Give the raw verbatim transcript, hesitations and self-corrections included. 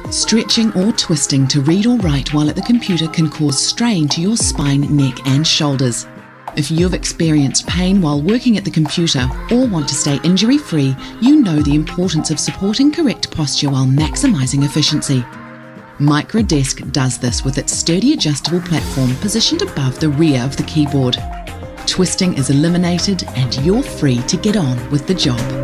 Stretching or twisting to read or write while at the computer can cause strain to your spine, neck and shoulders. If you've experienced pain while working at the computer or want to stay injury-free, you know the importance of supporting correct posture while maximising efficiency. Microdesk does this with its sturdy adjustable platform positioned above the rear of the keyboard. Twisting is eliminated and you're free to get on with the job.